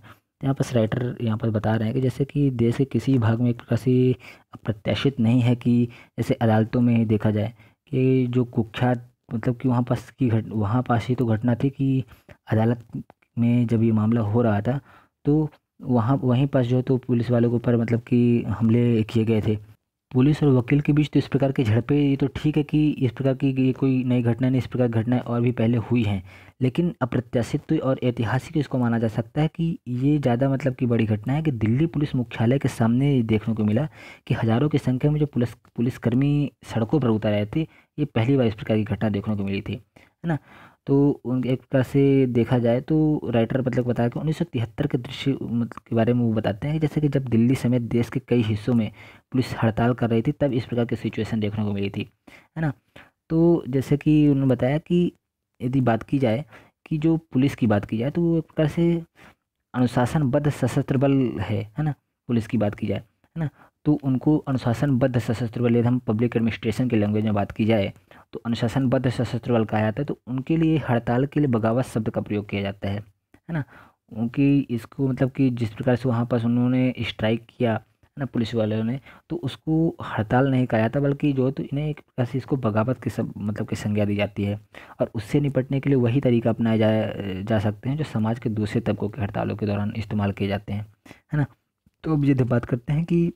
यहाँ पर राइटर यहाँ पर बता रहे हैं कि जैसे कि देश के किसी भाग में एक प्रकार से अप्रत्याशित नहीं है कि जैसे अदालतों में देखा जाए कि जो कुख्यात मतलब कि वहाँ पास की घट वहाँ पास ही तो घटना थी कि अदालत में जब ये मामला हो रहा था तो वहाँ वहीं पास जो है तो पुलिस वालों के ऊपर मतलब कि हमले किए गए थे। पुलिस और वकील के बीच तो इस प्रकार की झड़पें, ये तो ठीक है कि इस प्रकार की ये कोई नई घटना नहीं, इस प्रकार की घटनाएं और भी पहले हुई हैं, लेकिन अप्रत्याशित और ऐतिहासिक इसको माना जा सकता है कि ये ज़्यादा मतलब की बड़ी घटना है कि दिल्ली पुलिस मुख्यालय के सामने देखने को मिला कि हजारों की संख्या में जो पुलिस पुलिसकर्मी सड़कों पर उतर आए थे। ये पहली बार इस प्रकार की घटना देखने को मिली थी, है ना। तो उन एक प्रकार से देखा जाए तो राइटर मतलब बताया कि उन्नीस सौ तिहत्तर के दृश्य मतलब के बारे में वो बताते हैं कि जैसे कि जब दिल्ली समेत देश के कई हिस्सों में पुलिस हड़ताल कर रही थी तब इस प्रकार की सिचुएशन देखने को मिली थी, है ना। तो जैसे कि उन्होंने बताया कि यदि बात की जाए कि जो पुलिस की बात की जाए तो वो एक प्रकार से अनुशासनबद्ध सशस्त्र बल है है ना। पुलिस की बात की जाए, है ना, तो उनको अनुशासनबद्ध सशस्त्र बल, यदि हम पब्लिक एडमिनिस्ट्रेशन के लैंग्वेज में बात की जाए तो अनुशासनबद्ध सशस्त्र बल कहा जाता है। तो उनके लिए हड़ताल के लिए बगावत शब्द का प्रयोग किया जाता है है ना। उनकी इसको मतलब कि जिस प्रकार से वहाँ पर उन्होंने स्ट्राइक किया है ना पुलिस वालों ने, तो उसको हड़ताल नहीं कहा जाता बल्कि जो है तो इन्हें एक प्रकार से इसको बगावत की सब मतलब की संज्ञा दी जाती है। और उससे निपटने के लिए वही तरीका अपनाए जा जा सकते हैं जो समाज के दूसरे तबकों की हड़तालों के दौरान इस्तेमाल किए जाते हैं, है ना। तो अब यदि बात करते हैं कि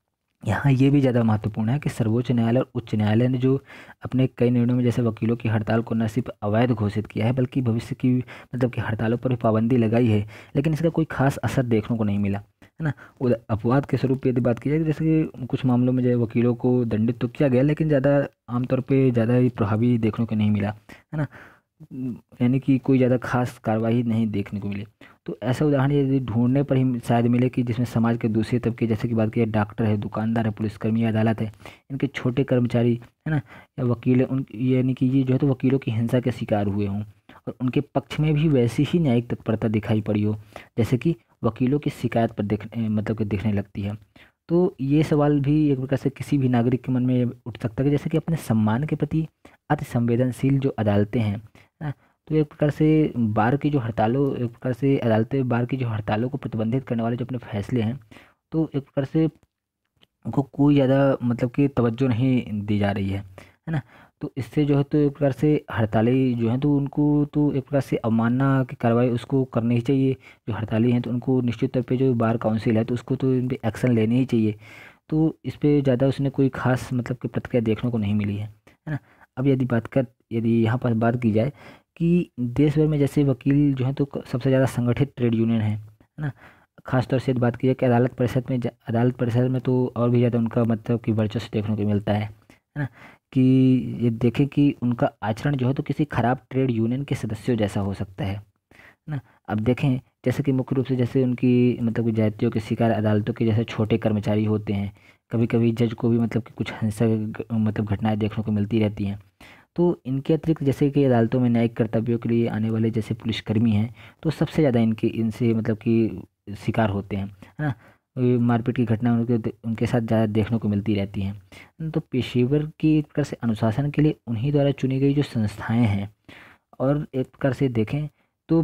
यहाँ ये भी ज़्यादा महत्वपूर्ण है कि सर्वोच्च न्यायालय और उच्च न्यायालय ने जो अपने कई निर्णयों में जैसे वकीलों की हड़ताल को न सिर्फ अवैध घोषित किया है बल्कि भविष्य की मतलब कि हड़तालों पर भी पाबंदी लगाई है, लेकिन इसका कोई खास असर देखने को नहीं मिला, है ना। उद- अपवाद के स्वरूप यदि बात की जाए तो जैसे कि कुछ मामलों में जो वकीलों को दंडित तो किया गया लेकिन ज़्यादा आमतौर पर ज़्यादा ही प्रभावी देखने को नहीं मिला, है ना। उम, यानी कि कोई ज़्यादा खास कार्रवाई नहीं देखने को मिली। तो ऐसा उदाहरण यदि ढूंढने पर ही शायद मिले कि जिसमें समाज के दूसरे तबके जैसे कि बात की जाए डॉक्टर है, दुकानदार है, पुलिसकर्मी है, अदालत है, इनके छोटे कर्मचारी, है ना, या वकील है, उन यानी कि ये जो है तो वकीलों की हिंसा के शिकार हुए हों और उनके पक्ष में भी वैसी ही न्यायिक तत्परता दिखाई पड़ी हो जैसे कि वकीलों की शिकायत पर देख मतलब कि दिखने लगती है। तो ये सवाल भी एक प्रकार से किसी भी नागरिक के मन में उठ सकता है कि जैसे कि अपने सम्मान के प्रति अति संवेदनशील जो अदालतें हैं, है ना, तो एक प्रकार से बार की जो हड़तालों एक प्रकार से अदालतें बार की जो हड़तालों को प्रतिबंधित करने वाले जो अपने फैसले हैं, तो एक प्रकार से उनको कोई ज़्यादा मतलब कि तवज्जो नहीं दी जा रही है, है ना। तो इससे जो है तो एक प्रकार से हड़ताली जो हैं तो उनको तो एक प्रकार से अवमानना की कार्रवाई उसको करनी ही चाहिए। जो हड़ताली हैं तो उनको निश्चित तौर पे जो बार काउंसिल है तो उसको तो इन पे एक्शन लेनी ही चाहिए। तो इस पे ज़्यादा उसने कोई ख़ास मतलब कि प्रतिक्रिया देखने को नहीं मिली है, है ना। अब यदि बात कर यदि यहाँ पर बात की जाए कि देश भर में जैसे वकील जो हैं तो क सबसे ज़्यादा संगठित ट्रेड यूनियन है, है ना। ख़ास तौर से यदि बात की जाए कि अदालत परिषद में ज अदालत परिषद में तो और भी ज़्यादा उनका मतलब कि वर्चस्व देखने को मिलता है, है ना। कि ये देखें कि उनका आचरण जो है तो किसी खराब ट्रेड यूनियन के सदस्यों जैसा हो सकता है, है ना। अब देखें जैसे कि मुख्य रूप से जैसे उनकी मतलब कि जातियों के शिकार अदालतों के जैसे छोटे कर्मचारी होते हैं, कभी कभी जज को भी मतलब कि कुछ हिंसक मतलब घटनाएं देखने को मिलती रहती हैं। तो इनके अतिरिक्त जैसे कि अदालतों में न्यायिक कर्तव्यों के लिए आने वाले जैसे पुलिसकर्मी हैं तो सबसे ज़्यादा इनके इनसे मतलब कि शिकार होते हैं, है ना। ये मारपीट की घटना उनके उनके साथ ज़्यादा देखने को मिलती रहती हैं। तो पेशेवर की एक प्रकार से अनुशासन के लिए उन्हीं द्वारा चुनी गई जो संस्थाएं हैं और एक प्रकार से देखें तो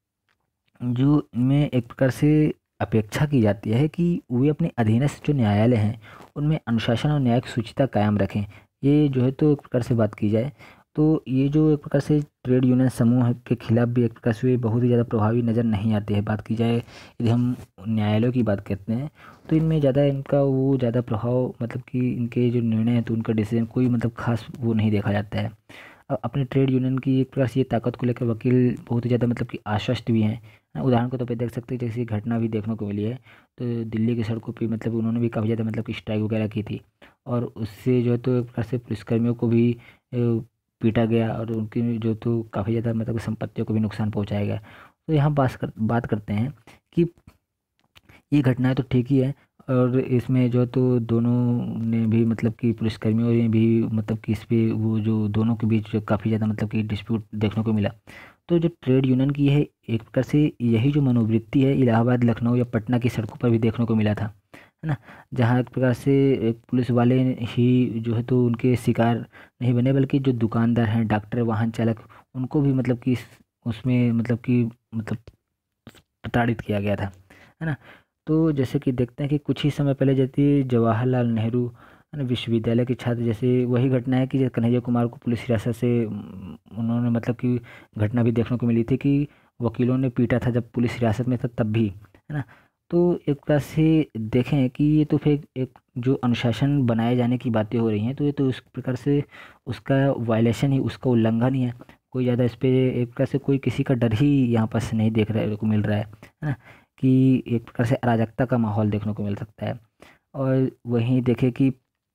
जो इनमें एक प्रकार से अपेक्षा की जाती है कि वे अपने अधीनस्थ जो न्यायालय हैं उनमें अनुशासन और न्यायिक शुचिता कायम रखें। ये जो है तो एक प्रकार से बात की जाए तो ये जो एक प्रकार से ट्रेड यूनियन समूह के खिलाफ भी एक प्रकार से बहुत ही ज़्यादा प्रभावी नज़र नहीं आते हैं। बात की जाए यदि हम न्यायालयों की बात करते हैं तो इनमें ज़्यादा इनका वो ज़्यादा प्रभाव मतलब कि इनके जो निर्णय हैं तो उनका डिसीजन कोई मतलब खास वो नहीं देखा जाता है। अ, अपने ट्रेड यूनियन की एक प्रकार से ये ताकत को लेकर वकील बहुत ही ज़्यादा मतलब कि आश्वस्त भी हैं। अ, उदाहरण के तौर पे देख सकते हैं जैसे घटना भी देखने को मिली है तो दिल्ली की सड़कों पे मतलब उन्होंने भी काफ़ी ज़्यादा मतलब कि स्ट्राइक वगैरह की थी और उससे जो है तो एक प्रकार से पुलिसकर्मियों को भी अ, पीटा गया और उनकी जो तो काफ़ी ज़्यादा मतलब कि संपत्तियों को भी नुकसान पहुंचाया गया। तो यहाँ बात कर बात करते हैं कि ये घटनाएं तो ठीक ही है और इसमें जो तो दोनों ने भी मतलब कि पुलिसकर्मियों ने भी मतलब कि इस पे वो जो दोनों के बीच जो काफ़ी ज़्यादा मतलब कि डिस्प्यूट देखने को मिला। तो जो ट्रेड यूनियन की है एक प्रकार से यही जो मनोवृत्ति है इलाहाबाद, लखनऊ या पटना की सड़कों पर भी देखने को मिला था, है ना। जहाँ एक प्रकार से एक पुलिस वाले ही जो है तो उनके शिकार नहीं बने बल्कि जो दुकानदार हैं, डॉक्टर, वाहन चालक, उनको भी मतलब कि इस- उसमें मतलब कि मतलब प्रताड़ित किया गया था, है ना। तो जैसे कि देखते हैं कि कुछ ही समय पहले जैसे जवाहरलाल नेहरू है ना विश्वविद्यालय के छात्र, जैसे वही घटना है कि जैसे कन्हैया कुमार को पुलिस हिरासत से उम, उन्होंने मतलब कि घटना भी देखने को मिली थी कि वकीलों ने पीटा था जब पुलिस हिरासत में था तब भी, है ना। तो एक प्रकार से देखें कि ये तो फिर एक जो अनुशासन बनाए जाने की बातें हो रही हैं, तो ये तो उस प्रकार से उसका वायलेशन ही, उसका उल्लंघन ही है। कोई ज़्यादा इस पे एक प्रकार से कोई किसी का डर ही यहाँ पर से नहीं देख रहे को मिल रहा है है ना, कि एक प्रकार से अराजकता का माहौल देखने को मिल सकता है। और वहीं देखें कि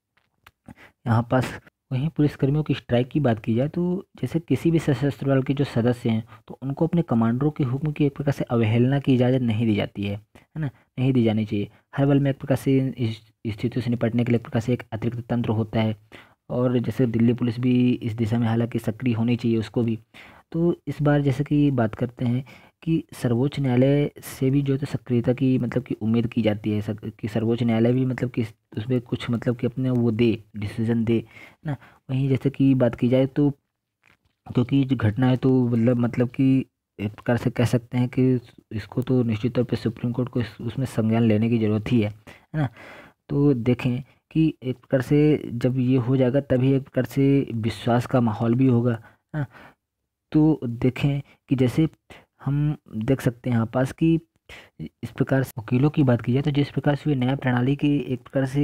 यहाँ पास वहीं पुलिसकर्मियों की स्ट्राइक की बात की जाए तो जैसे किसी भी सशस्त्र बल के जो सदस्य हैं तो उनको अपने कमांडरों के हुक्म की एक प्रकार से अवहेलना की इजाज़त नहीं दी जाती है है ना, नहीं दी जानी चाहिए। हर बल में एक प्रकार से इस स्थितियों से निपटने के लिए एक प्रकार से एक अतिरिक्त तंत्र होता है, और जैसे दिल्ली पुलिस भी इस दिशा में हालांकि सक्रिय होनी चाहिए उसको भी। तो इस बार जैसे कि बात करते हैं कि सर्वोच्च न्यायालय से भी जो है तो सक्रियता की मतलब कि उम्मीद की जाती है, सक- कि सर्वोच्च न्यायालय भी मतलब कि उसमें कुछ मतलब कि अपने वो दे, डिसीजन दे ना। वहीं जैसे कि बात की जाए तो क्योंकि जो घटना है तो मतलब मतलब कि एक प्रकार से कह सकते हैं कि इसको तो निश्चित तौर पे सुप्रीम कोर्ट को इस, उसमें संज्ञान लेने की ज़रूरत ही है है ना। तो देखें कि एक प्रकार से जब ये हो जाएगा तभी एक प्रकार से विश्वास का माहौल भी होगा, है ना। तो देखें कि जैसे हम देख सकते हैं यहाँ पास कि इस प्रकार से वकीलों की बात की जाए तो जिस प्रकार से वे न्याय प्रणाली की एक प्रकार से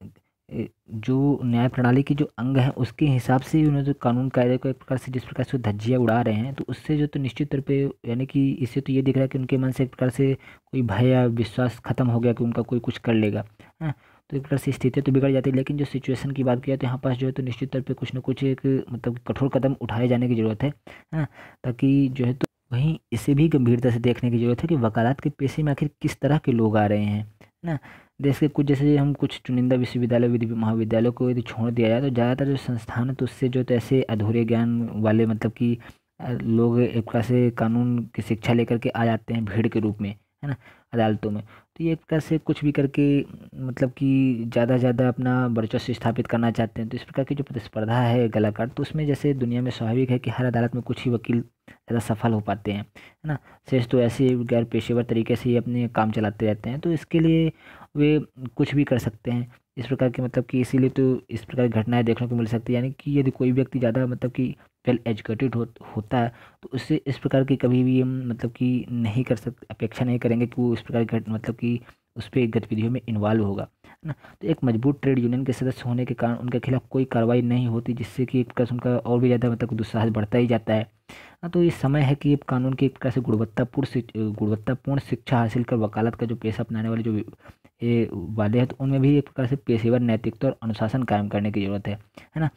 ए, जो न्याय प्रणाली के जो अंग हैं उसके हिसाब से ही उन्होंने जो कानून कायदे को एक प्रकार से जिस प्रकार से वो धज्जियाँ उड़ा रहे हैं, तो उससे जो तो निश्चित तौर पे यानी कि इससे तो ये दिख रहा है कि उनके मन से एक प्रकार से कोई भय या विश्वास खत्म हो गया कि उनका कोई कुछ कर लेगा, हाँ। तो एक प्रकार से स्थिति तो बिगड़ जाती है, लेकिन जो सिचुएशन की बात किया तो यहाँ पास जो है तो निश्चित तौर पे कुछ ना कुछ एक मतलब कठोर कदम उठाए जाने की ज़रूरत है, हाँ। ताकि जो है तो वहीं इसे भी गंभीरता से देखने की ज़रूरत है कि वकालत के पेशे में आखिर किस तरह के लोग आ रहे हैं, है ना। देश के कुछ जैसे हम कुछ चुनिंदा विश्वविद्यालय विधि महाविद्यालयों को यदि छोड़ दिया जाए तो ज़्यादातर जो संस्थान है तो उससे जो तो ऐसे अधूरे ज्ञान वाले मतलब कि अ, लोग एक प्रकार से कानून की शिक्षा लेकर के आ जाते हैं भीड़ के रूप में, है ना, अदालतों में। तो ये एक प्रकार से कुछ भी करके मतलब कि ज़्यादा ज़्यादा अपना वर्चस्व स्थापित करना चाहते हैं। तो इस प्रकार की जो प्रतिस्पर्धा है कलाकार, तो उसमें जैसे दुनिया में स्वाभाविक है कि हर अदालत में कुछ ही वकील ज़्यादा सफल हो पाते हैं, है ना। शेष तो ऐसे ही गैर पेशेवर तरीके से ही अपने काम चलाते रहते हैं, तो इसके लिए वे कुछ भी कर सकते हैं इस प्रकार के मतलब कि इसीलिए तो इस प्रकार की घटनाएं देखने को मिल सकती है। यानी कि यदि कोई व्यक्ति ज़्यादा मतलब कि वेल एजुकेटेड हो, होता है तो उससे इस प्रकार की कभी भी हम मतलब कि नहीं कर सकते, अपेक्षा नहीं करेंगे कि वो इस प्रकार की घट मतलब कि उस पर गतिविधियों में इन्वॉल्व होगा, है ना। तो एक मजबूत ट्रेड यूनियन के सदस्य होने के कारण उनके खिलाफ कोई कार्रवाई नहीं होती, जिससे कि एक प्रकार से उनका और भी ज़्यादा मतलब कि दुस्साहस बढ़ता ही जाता है। हाँ, तो ये समय है कि अब कानून की एक प्रकार से गुणवत्तापूर्ण शिक- गुणवत्तापूर्ण शिक्षा हासिल कर वकालत का जो पेशा अपनाने वाले जो वि- ये वाले हैं तो उनमें भी एक प्रकार से पेशेवर नैतिकता और अनुशासन कायम करने की जरूरत है है ना।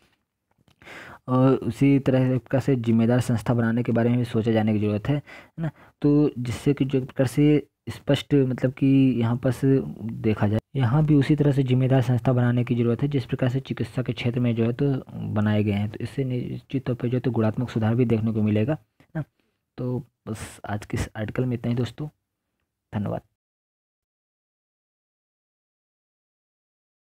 और उसी तरह से एक प्रकार से जिम्मेदार संस्था बनाने के बारे में भी सोचा जाने की जरूरत है है ना। तो जिससे कि जो एक प्रकार से स्पष्ट मतलब कि यहाँ पर से देखा जाए, यहाँ भी उसी तरह से जिम्मेदार संस्था बनाने की जरूरत है जिस प्रकार से चिकित्सा के क्षेत्र में जो है तो बनाए गए हैं, तो इससे निश्चित तौर पर जो है तो गुणात्मक सुधार भी देखने को मिलेगा ना। तो बस आज के इस आर्टिकल में इतना ही दोस्तों, धन्यवाद।